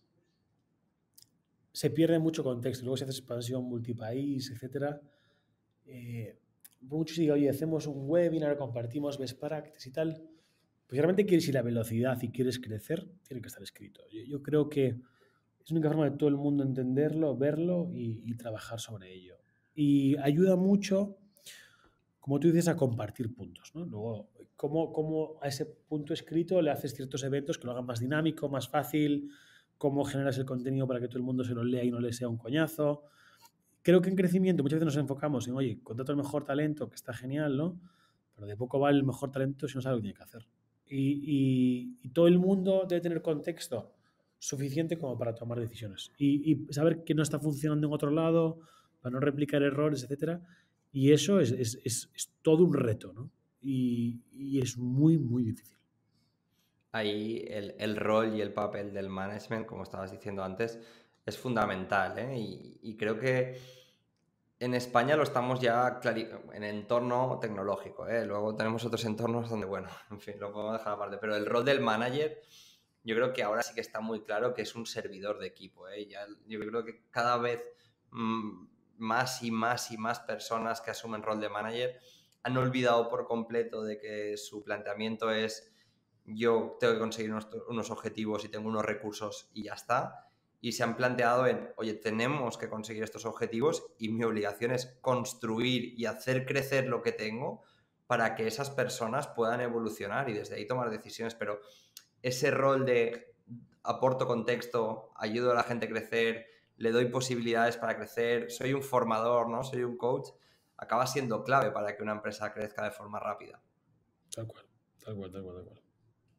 se pierde mucho contexto. Luego si haces expansión multipaís, etcétera, eh, muchos digan, oye, hacemos un webinar, compartimos best practices y tal, Pues realmente quieres ir a velocidad y quieres crecer, tiene que estar escrito. Yo, yo creo que es la única forma de todo el mundo entenderlo, verlo y, y trabajar sobre ello. Y ayuda mucho, como tú dices, a compartir puntos, ¿no? Luego, cómo, cómo a ese punto escrito le haces ciertos eventos que lo hagan más dinámico, más fácil, cómo generas el contenido para que todo el mundo se lo lea y no le sea un coñazo. Creo que en crecimiento muchas veces nos enfocamos en, oye, contrato el mejor talento, que está genial, ¿no? Pero de poco vale el mejor talento si no sabe lo que tiene que hacer. Y, y, y todo el mundo debe tener contexto suficiente como para tomar decisiones. Y, y saber que no está funcionando en otro lado, para no replicar errores, etcétera. Y eso es, es, es, es todo un reto, ¿no? Y, y es muy, muy difícil. Ahí el, el rol y el papel del management, como estabas diciendo antes, es fundamental, ¿eh? Y, y creo que en España lo estamos ya en entorno tecnológico, ¿eh? Luego tenemos otros entornos donde, bueno, en fin, lo podemos dejar aparte. Pero el rol del manager, yo creo que ahora sí que está muy claro que es un servidor de equipo, ¿eh? Ya, yo creo que cada vez mmm, más y más y más personas que asumen rol de manager han olvidado por completo de que su planteamiento es yo tengo que conseguir unos, unos objetivos y tengo unos recursos y ya está. Y se han planteado en, oye, tenemos que conseguir estos objetivos y mi obligación es construir y hacer crecer lo que tengo para que esas personas puedan evolucionar y desde ahí tomar decisiones. Pero ese rol de aporto contexto, ayudo a la gente a crecer, le doy posibilidades para crecer, soy un formador, ¿no? Soy un coach, acaba siendo clave para que una empresa crezca de forma rápida. Tal cual, tal cual, tal cual, tal cual.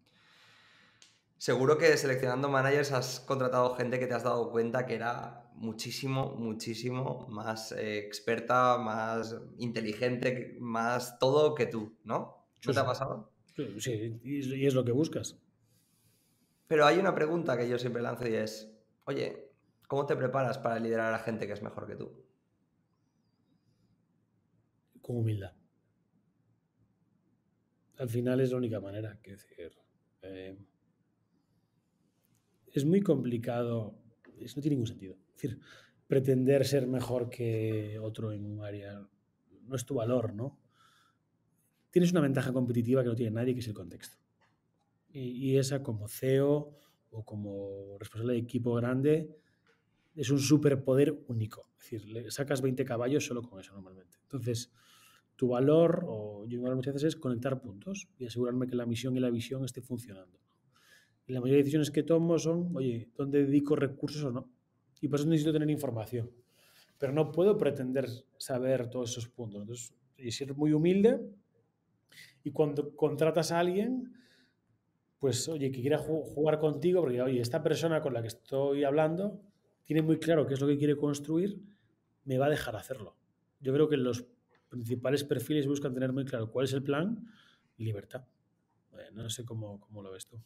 Seguro que seleccionando managers has contratado gente que te has dado cuenta que era muchísimo, muchísimo más eh, experta, más inteligente, más todo que tú, ¿no? ¿No Sí, te ha sí. pasado? Sí, y es lo que buscas. Pero hay una pregunta que yo siempre lanzo y es, oye, ¿cómo te preparas para liderar a la gente que es mejor que tú? Con humildad. Al final es la única manera, que decir, eh, es muy complicado, eso no tiene ningún sentido. Es decir, pretender ser mejor que otro en un área no es tu valor, ¿no? Tienes una ventaja competitiva que no tiene nadie, que es el contexto. Y, y esa como C E O o como responsable de equipo grande es un superpoder único. Es decir, le sacas veinte caballos solo con eso normalmente. Entonces, tu valor, o yo muchas veces, es conectar puntos y asegurarme que la misión y la visión esté funcionando. Y la mayoría de decisiones que tomo son, oye, ¿dónde dedico recursos o no? Y por eso necesito tener información. Pero no puedo pretender saber todos esos puntos. Entonces, y ser muy humilde y cuando contratas a alguien, pues, oye, que quiera jugar contigo, porque, oye, esta persona con la que estoy hablando tiene muy claro qué es lo que quiere construir, me va a dejar hacerlo. Yo creo que los principales perfiles buscan tener muy claro cuál es el plan y libertad. Eh, no sé cómo, cómo lo ves tú.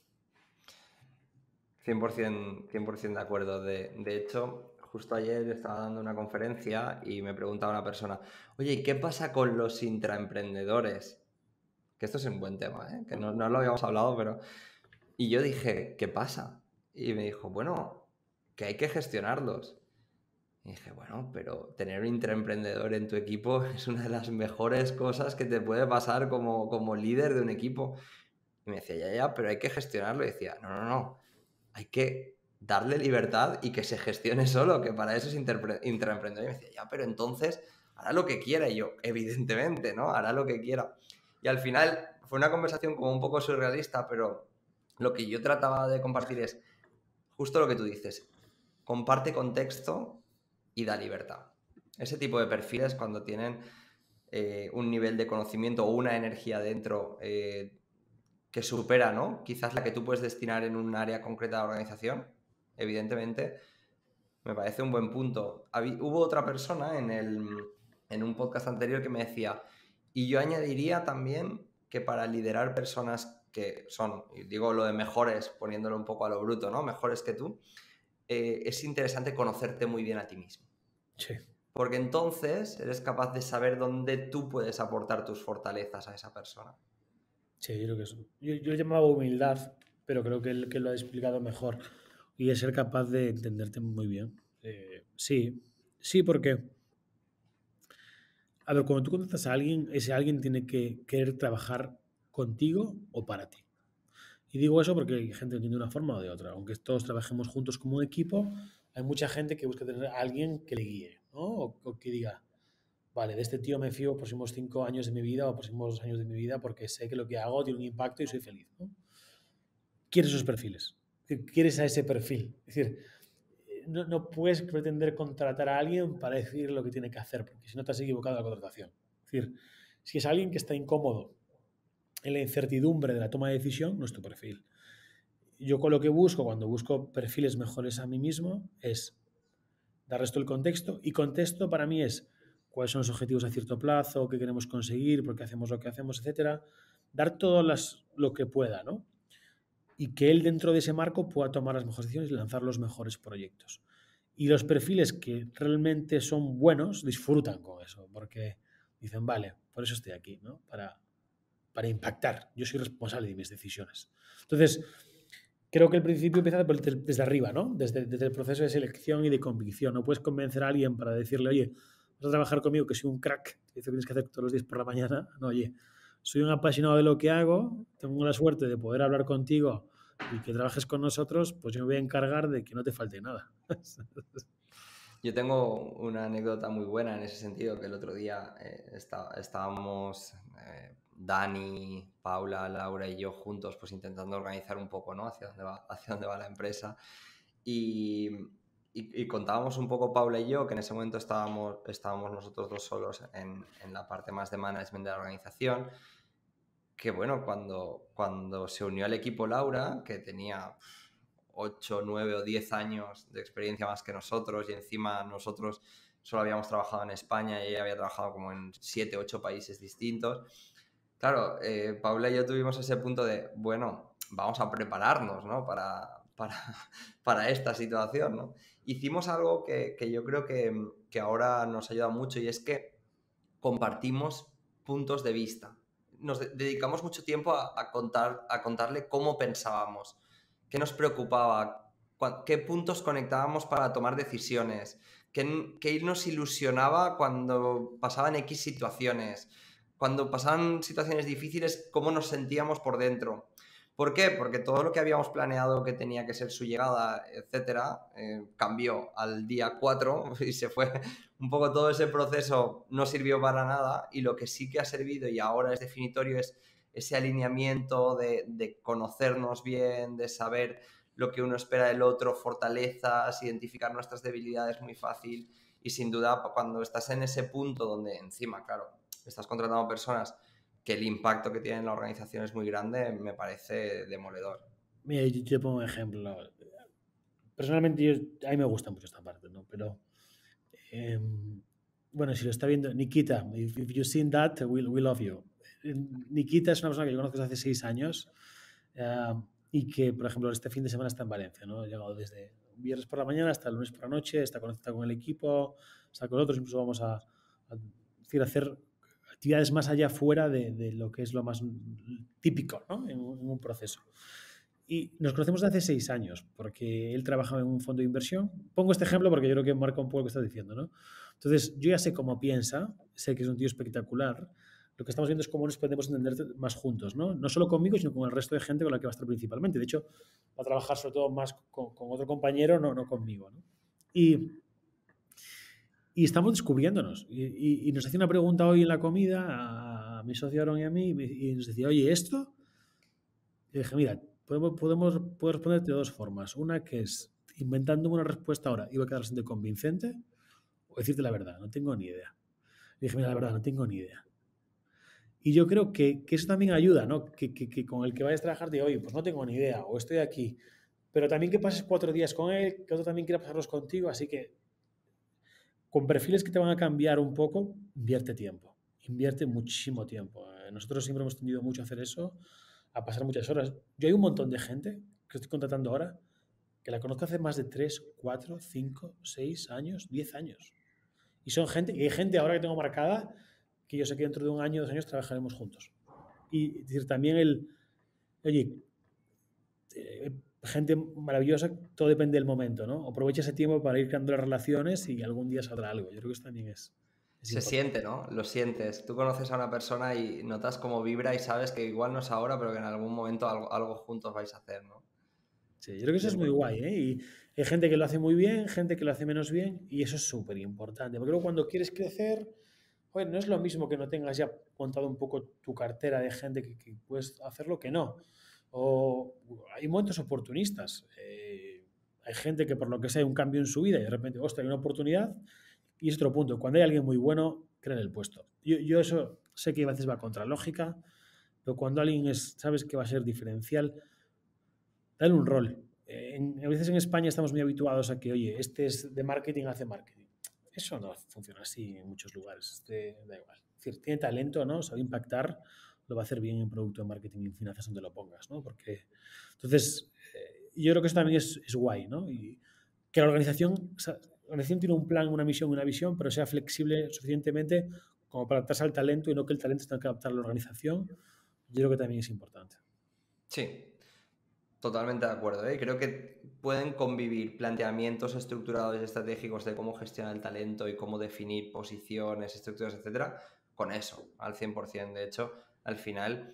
cien por ciento, cien por ciento de acuerdo. De, de hecho, justo ayer estaba dando una conferencia y me preguntaba una persona, oye, ¿y qué pasa con los intraemprendedores? Que esto es un buen tema, ¿eh? Que no, no lo habíamos hablado, pero... Y yo dije, ¿qué pasa? Y me dijo, bueno, que hay que gestionarlos. Y dije, bueno, pero tener un intraemprendedor en tu equipo es una de las mejores cosas que te puede pasar como, como líder de un equipo. Y me decía, ya, ya, pero hay que gestionarlo. Y decía, no, no, no, hay que darle libertad y que se gestione solo, que para eso es intraemprendedor. Y me decía, ya, pero entonces hará lo que quiera. Y yo, evidentemente, ¿no? Hará lo que quiera. Y al final fue una conversación como un poco surrealista, pero lo que yo trataba de compartir es justo lo que tú dices. Comparte contexto y da libertad. Ese tipo de perfiles cuando tienen eh, un nivel de conocimiento o una energía dentro eh, que supera, ¿no? Quizás la que tú puedes destinar en un área concreta de organización, evidentemente, me parece un buen punto. Habí, hubo otra persona en, el, en un podcast anterior que me decía, y yo añadiría también que para liderar personas que son, y digo lo de mejores, poniéndolo un poco a lo bruto, ¿no? Mejores que tú, eh, es interesante conocerte muy bien a ti mismo. Sí. Porque entonces eres capaz de saber dónde tú puedes aportar tus fortalezas a esa persona. Sí, yo creo que eso. Yo, yo llamaba humildad, pero creo que él, que lo ha explicado mejor. Y es ser capaz de entenderte muy bien. Eh, sí, sí, porque, a ver, cuando tú contratas a alguien, ese alguien tiene que querer trabajar contigo o para ti. Y digo eso porque hay gente que entiende de una forma o de otra. Aunque todos trabajemos juntos como un equipo, hay mucha gente que busca tener a alguien que le guíe, ¿no? O, o que diga, vale, de este tío me fío los próximos cinco años de mi vida o los próximos dos años de mi vida porque sé que lo que hago tiene un impacto y soy feliz, ¿no? Quieres esos perfiles. Quieres a ese perfil. Es decir, no, no puedes pretender contratar a alguien para decir lo que tiene que hacer, porque si no te has equivocado en la contratación. Es decir, si es alguien que está incómodo en la incertidumbre de la toma de decisión, no es tu perfil. Yo con lo que busco, cuando busco perfiles mejores a mí mismo, es darles todo el contexto. Y contexto para mí es cuáles son los objetivos a cierto plazo, qué queremos conseguir, por qué hacemos lo que hacemos, etcétera. Dar todo las, lo que pueda, ¿no? Y que él dentro de ese marco pueda tomar las mejores decisiones y lanzar los mejores proyectos. Y los perfiles que realmente son buenos disfrutan con eso, porque dicen, vale, por eso estoy aquí, ¿no? Para, para impactar. Yo soy responsable de mis decisiones. Entonces, creo que el principio empieza desde arriba, ¿no? Desde, desde el proceso de selección y de convicción. No puedes convencer a alguien para decirle, oye, vas a trabajar conmigo, que soy un crack, te dice que tienes que hacer todos los días por la mañana. No, oye, soy un apasionado de lo que hago, tengo la suerte de poder hablar contigo y que trabajes con nosotros, pues yo me voy a encargar de que no te falte nada. Yo tengo una anécdota muy buena en ese sentido, que el otro día eh, está, estábamos eh, Dani, Paula, Laura y yo juntos pues intentando organizar un poco, ¿no? hacia dónde va, hacia dónde va la empresa. Y, y, y contábamos un poco Paula y yo, que en ese momento estábamos, estábamos nosotros dos solos en, en la parte más de management de la organización, que bueno, cuando, cuando se unió al equipo Laura, que tenía ocho, nueve o diez años de experiencia más que nosotros y encima nosotros solo habíamos trabajado en España y ella había trabajado como en siete, ocho países distintos. Claro, eh, Paula y yo tuvimos ese punto de, bueno, vamos a prepararnos, ¿no? Para, para, para esta situación, ¿no? Hicimos algo que, que yo creo que, que ahora nos ayuda mucho y es que compartimos puntos de vista. Nos de- dedicamos mucho tiempo a, a, contar, a contarle cómo pensábamos, qué nos preocupaba, cua- qué puntos conectábamos para tomar decisiones, qué, qué nos ilusionaba cuando pasaban X situaciones, cuando pasaban situaciones difíciles, cómo nos sentíamos por dentro. ¿Por qué? Porque todo lo que habíamos planeado que tenía que ser su llegada, etcétera, eh, cambió al día cuatro y se fue un poco. Todo ese proceso no sirvió para nada y lo que sí que ha servido y ahora es definitorio es ese alineamiento de, de conocernos bien, de saber lo que uno espera del otro, fortalezas, identificar nuestras debilidades muy fácil y sin duda cuando estás en ese punto donde encima, claro, estás contratando personas que el impacto que tiene en la organización es muy grande, me parece demoledor. Mira, yo te pongo un ejemplo. Personalmente, yo, a mí me gusta mucho esta parte, ¿no? Pero, eh, bueno, si lo está viendo, Nikita, if, if you've seen that, we, we love you. Nikita es una persona que yo conozco desde hace seis años uh, y que, por ejemplo, este fin de semana está en Valencia, ¿no? Ha llegado desde viernes por la mañana hasta el lunes por la noche, está conectado con el equipo, está con nosotros, incluso vamos a, a, decir, hacer actividades más allá fuera de, de lo que es lo más típico, ¿no? En, en un proceso. Y nos conocemos desde hace seis años, porque él trabajaba en un fondo de inversión. Pongo este ejemplo porque yo creo que marca un poco lo que estás diciendo, ¿no? Entonces, yo ya sé cómo piensa, sé que es un tío espectacular. Lo que estamos viendo es cómo nos podemos entender más juntos, ¿no? No solo conmigo, sino con el resto de gente con la que va a estar principalmente. De hecho, va a trabajar sobre todo más con, con otro compañero, no, no conmigo, ¿no? Y, y estamos descubriéndonos. Y, y, y nos hacía una pregunta hoy en la comida a, a mi socio Aaron y a mí, y nos decía, oye, ¿esto? Y dije, mira, podemos, podemos, puedo responderte de dos formas. Una que es inventándome una respuesta ahora y va a quedar bastante convincente, o decirte la verdad, no tengo ni idea. Y dije, mira, la verdad, no tengo ni idea. Y yo creo que, que eso también ayuda, ¿no? Que, que, que con el que vayas a trabajar de hoy, pues no tengo ni idea, o estoy aquí. Pero también que pases cuatro días con él, que otro también quiera pasarlos contigo, así que con perfiles que te van a cambiar un poco, invierte tiempo. Invierte muchísimo tiempo. Nosotros siempre hemos tendido mucho a hacer eso, a pasar muchas horas. Yo hay un montón de gente que estoy contratando ahora que la conozco hace más de tres, cuatro, cinco, seis años, diez años. Y son gente, y hay gente ahora que tengo marcada que yo sé que dentro de un año, dos años trabajaremos juntos. Y es decir, también el, oye, eh, gente maravillosa, todo depende del momento, ¿no? Aprovecha ese tiempo para ir creando las relaciones y algún día saldrá algo. Yo creo que eso también es. Es Se importante. siente, ¿no? Lo sientes. Tú conoces a una persona y notas cómo vibra y sabes que igual no es ahora, pero que en algún momento algo, algo juntos vais a hacer, ¿no? Sí, yo creo que eso es muy guay, ¿eh? Y hay gente que lo hace muy bien, gente que lo hace menos bien, y eso es súper importante. Porque luego cuando quieres crecer, joder, no es lo mismo que no tengas ya montado un poco tu cartera de gente que, que puedes hacerlo que no. O hay momentos oportunistas. Eh, hay gente que por lo que sea hay un cambio en su vida y de repente, ostras, hay una oportunidad. Y es otro punto. Cuando hay alguien muy bueno, creen el puesto. Yo, yo eso sé que a veces va contra lógica, pero cuando alguien es, sabes que va a ser diferencial, dale un rol. Eh, En, a veces en España estamos muy habituados a que, oye, este es de marketing, hace marketing. Eso no funciona así en muchos lugares. Este, da igual. Es decir, tiene talento, ¿no? Sabe impactar, lo va a hacer bien en producto de marketing y en finanzas donde lo pongas, ¿no? Porque, entonces, eh, yo creo que eso también es, es guay, ¿no? Y que la organización, o sea, la organización tiene un plan, una misión, una visión, pero sea flexible suficientemente como para adaptarse al talento y no que el talento tenga que adaptar a la organización. Yo creo que también es importante. Sí, totalmente de acuerdo, ¿eh? Creo que pueden convivir planteamientos estructurados y estratégicos de cómo gestionar el talento y cómo definir posiciones, estructuras, etcétera, con eso, al cien por ciento. De hecho, al final,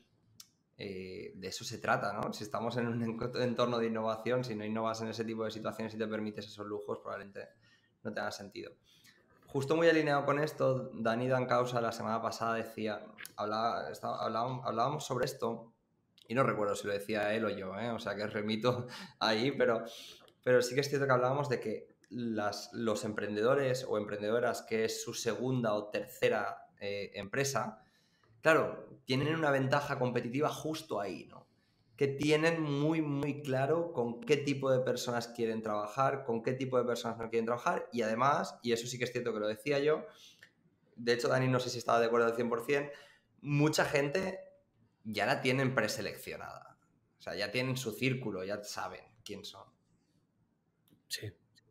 eh, de eso se trata, ¿no? Si estamos en un entorno de innovación, si no innovas en ese tipo de situaciones y te permites esos lujos, probablemente no tenga sentido. Justo muy alineado con esto, Dani Dancausa la semana pasada decía, hablaba, estaba, hablábamos, hablábamos sobre esto, y no recuerdo si lo decía él o yo, ¿eh? O sea que remito ahí, pero, pero sí que es cierto que hablábamos de que las, los emprendedores o emprendedoras, que es su segunda o tercera eh, empresa, claro, tienen una ventaja competitiva justo ahí, ¿no? Que tienen muy, muy claro con qué tipo de personas quieren trabajar, con qué tipo de personas no quieren trabajar, y además, y eso sí que es cierto que lo decía yo, de hecho Dani no sé si estaba de acuerdo al cien por ciento, mucha gente ya la tienen preseleccionada. O sea, ya tienen su círculo, ya saben quién son. Sí.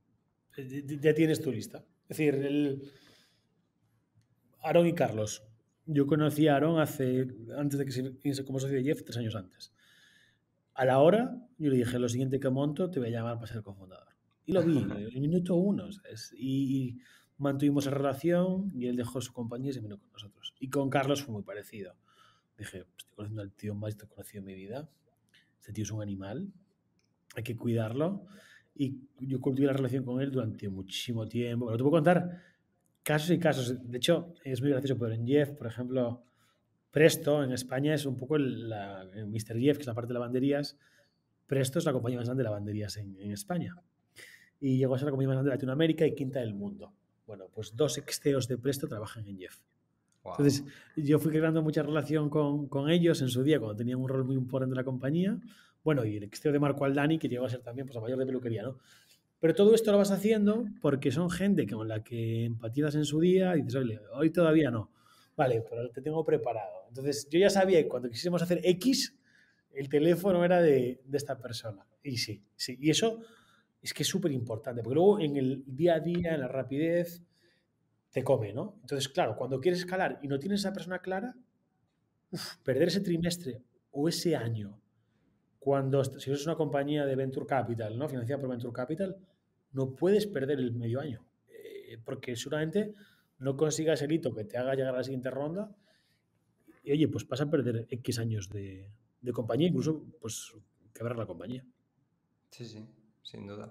Ya tienes tu lista. Es decir, el Aaron y Carlos. Yo conocí a Aaron hace, antes de que se hiciese como socio de Jeff, tres años antes. A la hora, yo le dije, lo siguiente que monto, te voy a llamar para ser cofundador. Y lo vi, el minuto uno, ¿sabes? Y, y mantuvimos la relación y él dejó su compañía y se vino con nosotros. Y con Carlos fue muy parecido. Dije, estoy conociendo al tío más conocido en mi vida. Este tío es un animal, hay que cuidarlo. Y yo cultivé la relación con él durante muchísimo tiempo. Pero te puedo contar casos y casos. De hecho, es muy gracioso, pero en Jeff, por ejemplo, Presto en España es un poco el, la, el míster Jeff, que es la parte de lavanderías. Presto es la compañía más grande de lavanderías en, en España. Y llegó a ser la compañía más grande de Latinoamérica y quinta del mundo. Bueno, pues dos ex C E Os de Presto trabajan en Jeff. Wow. Entonces, yo fui creando mucha relación con, con ellos en su día, cuando tenían un rol muy importante en la compañía. Bueno, y el ex C E O de Marco Aldani, que llegó a ser también pues, la mayor de peluquería, ¿no? Pero todo esto lo vas haciendo porque son gente con la que empatizas en su día y dices, oye, hoy todavía no. Vale, pero te tengo preparado. Entonces, yo ya sabía que cuando quisiéramos hacer X, el teléfono era de, de esta persona. Y sí, sí. Y eso es que es súper importante, porque luego en el día a día, en la rapidez, te come, ¿no? Entonces, claro, cuando quieres escalar y no tienes esa persona clara, uf, perder ese trimestre o ese año, cuando si eres una compañía de Venture Capital, ¿no? Financiada por Venture Capital, no puedes perder el medio año, eh, porque seguramente no consigas el hito que te haga llegar a la siguiente ronda y, oye, pues vas a perder X años de, de compañía, incluso, pues, quebrar la compañía. Sí, sí, sin duda.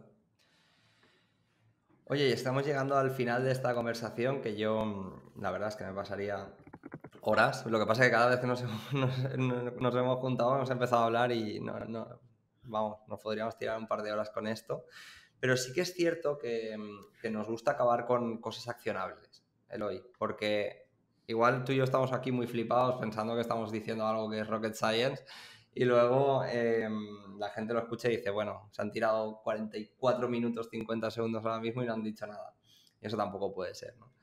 Oye, y estamos llegando al final de esta conversación que yo, mm, la verdad es que me pasaría horas. Lo que pasa es que cada vez que nos hemos, nos, nos hemos juntado hemos empezado a hablar y no, no, vamos, nos podríamos tirar un par de horas con esto. Pero sí que es cierto que, mm, que nos gusta acabar con cosas accionables, Eloy, porque igual tú y yo estamos aquí muy flipados pensando que estamos diciendo algo que es rocket science y luego eh, la gente lo escucha y dice, bueno, se han tirado cuarenta y cuatro minutos, cincuenta segundos ahora mismo y no han dicho nada. Y eso tampoco puede ser, ¿no?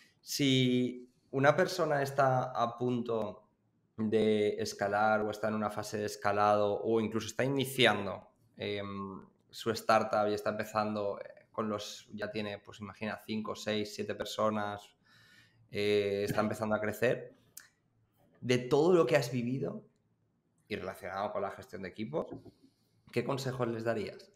Si una persona está a punto de escalar o está en una fase de escalado o incluso está iniciando eh, su startup y está empezando eh, con los, ya tiene, pues imagina, cinco, seis, siete personas, eh, está empezando a crecer, de todo lo que has vivido y relacionado con la gestión de equipos, ¿qué consejos les darías?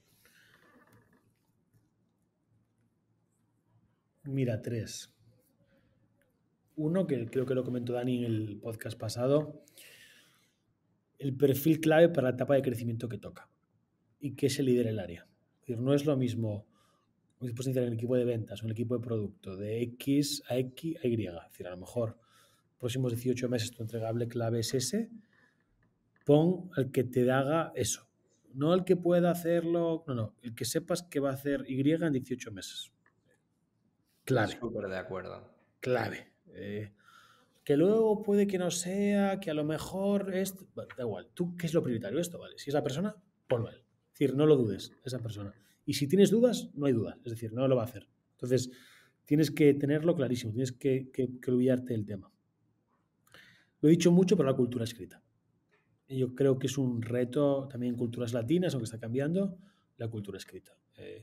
Mira, tres. uno, que creo que lo comentó Dani en el podcast pasado, el perfil clave para la etapa de crecimiento que toca y que se lidera el área. Es decir, no es lo mismo puedes en el equipo de ventas o en el equipo de producto de X a X a Y. Es decir, a lo mejor próximos dieciocho meses tu entregable clave es ese, pon al que te haga eso. No el que pueda hacerlo, no, no, el que sepas que va a hacer Y en dieciocho meses. Clave. Súper de acuerdo. Clave. Eh, que luego puede que no sea, que a lo mejor es... Bueno, da igual. ¿Tú qué es lo prioritario? Esto, ¿vale? Si es la persona, ponlo a él. Es decir, no lo dudes, esa persona. Y si tienes dudas, no hay dudas. Es decir, no lo va a hacer. Entonces, tienes que tenerlo clarísimo. Tienes que, que, que olvidarte del tema. Lo he dicho mucho, pero la cultura escrita. Yo creo que es un reto también en culturas latinas, aunque está cambiando, la cultura escrita. Eh,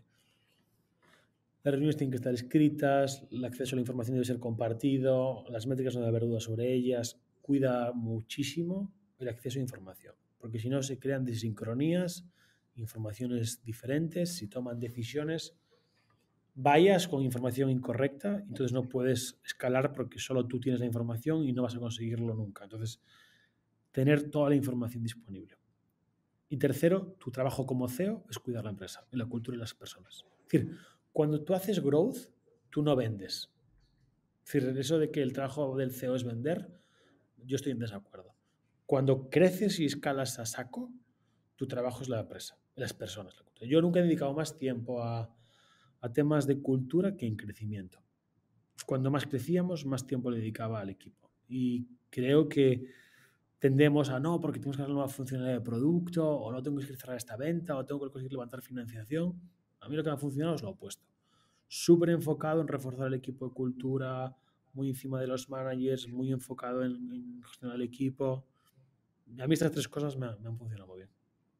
las reuniones tienen que estar escritas, el acceso a la información debe ser compartido, las métricas no debe haber dudas sobre ellas. Cuida muchísimo el acceso a información, porque si no se crean desincronías, informaciones diferentes, si toman decisiones, vayas con información incorrecta, entonces no puedes escalar porque solo tú tienes la información y no vas a conseguirlo nunca. Entonces, tener toda la información disponible. Y tercero, tu trabajo como C E O es cuidar la empresa, la cultura y las personas. Es decir, cuando tú haces growth, tú no vendes. Es decir, eso de que el trabajo del C E O es vender, yo estoy en desacuerdo. Cuando creces y escalas a saco, tu trabajo es la empresa, las personas. La cultura. Yo nunca he dedicado más tiempo a, a temas de cultura que en crecimiento. Cuando más crecíamos, más tiempo le dedicaba al equipo. Y creo que tendemos a no, porque tenemos que hacer una nueva funcionalidad de producto, o no tengo que cerrar esta venta, o tengo que conseguir levantar financiación. A mí lo que me ha funcionado es lo opuesto. Súper enfocado en reforzar el equipo de cultura, muy encima de los managers, muy enfocado en, en gestionar el equipo. A mí estas tres cosas me, me han funcionado muy bien.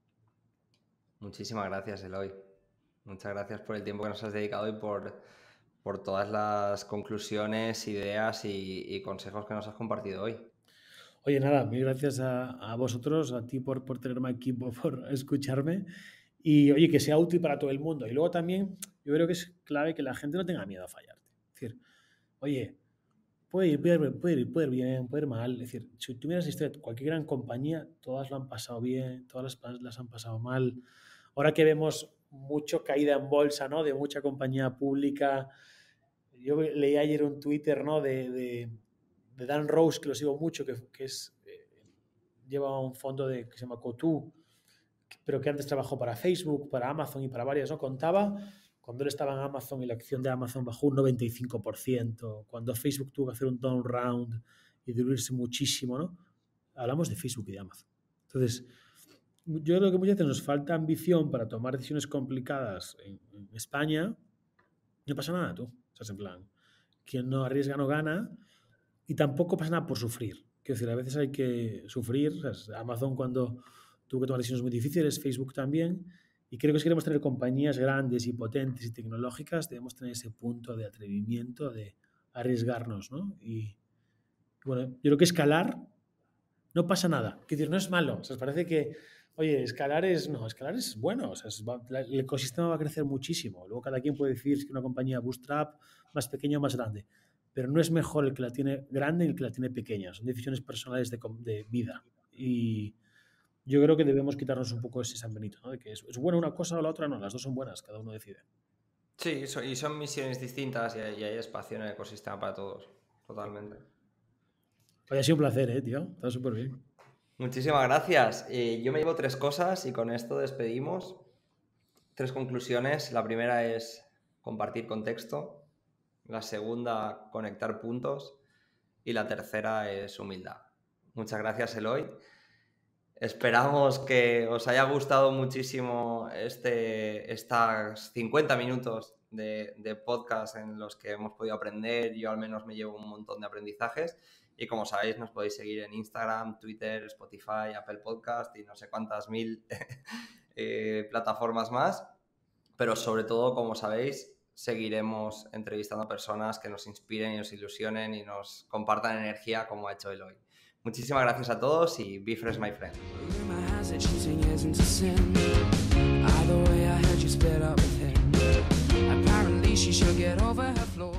Muchísimas gracias, Eloy. Muchas gracias por el tiempo que nos has dedicado y por, por todas las conclusiones, ideas y, y consejos que nos has compartido hoy. Oye, nada, mil gracias a, a vosotros, a ti por, por tenerme aquí, por, por escucharme y, oye, que sea útil para todo el mundo. Y luego también yo creo que es clave que la gente no tenga miedo a fallarte. Es decir, oye, puede ir, puede ir, puede ir, puede ir bien, puede ir mal. Es decir, si tú miras la historia de cualquier gran compañía, todas lo han pasado bien, todas las, las han pasado mal. Ahora que vemos mucho caída en bolsa, ¿no? De mucha compañía pública. Yo leí ayer un Twitter, ¿no? De... de de Dan Rose, que lo sigo mucho, que, que es, eh, lleva un fondo de, que se llama Coatue, pero que antes trabajó para Facebook, para Amazon y para varias, ¿no? Contaba cuando él estaba en Amazon y la acción de Amazon bajó un noventa y cinco por ciento, cuando Facebook tuvo que hacer un turnaround y diluirse muchísimo, ¿no? Hablamos de Facebook y de Amazon. Entonces, yo creo que muchas veces nos falta ambición para tomar decisiones complicadas en, en España. No pasa nada, tú. O sea, es en plan, quien no arriesga no gana. Y tampoco pasa nada por sufrir. Quiero decir, a veces hay que sufrir. O sea, Amazon cuando tuvo que tomar decisiones muy difíciles, Facebook también. Y creo que si queremos tener compañías grandes y potentes y tecnológicas, debemos tener ese punto de atrevimiento, de arriesgarnos, ¿no? Y bueno, yo creo que escalar no pasa nada. Quiero decir, no es malo. O sea, parece que, oye, escalar es... No, escalar es bueno. O sea, es, va, el ecosistema va a crecer muchísimo. Luego cada quien puede decir que una compañía bootstrap más pequeña o más grande. Pero no es mejor el que la tiene grande y el que la tiene pequeña. Son decisiones personales de, de vida. Y yo creo que debemos quitarnos un poco ese San Benito, ¿no? De que es, es buena una cosa o la otra no. Las dos son buenas, cada uno decide. Sí, y son misiones distintas y hay, y hay espacio en el ecosistema para todos. Totalmente. Oye, ha sido un placer, ¿eh, tío? Está súper bien. Muchísimas gracias. Eh, yo me llevo tres cosas y con esto despedimos. Tres conclusiones. La primera es compartir contexto. La segunda, conectar puntos. Y la tercera es humildad. Muchas gracias, Eloy. Esperamos que os haya gustado muchísimo este, estos cincuenta minutos de, de podcast en los que hemos podido aprender. Yo al menos me llevo un montón de aprendizajes. Y como sabéis, nos podéis seguir en Instagram, Twitter, Spotify, Apple Podcast y no sé cuántas mil eh, plataformas más. Pero sobre todo, como sabéis, seguiremos entrevistando a personas que nos inspiren y nos ilusionen y nos compartan energía como ha hecho Eloy. Muchísimas gracias a todos y be fresh, my friend. Apparently she should get over her flaws.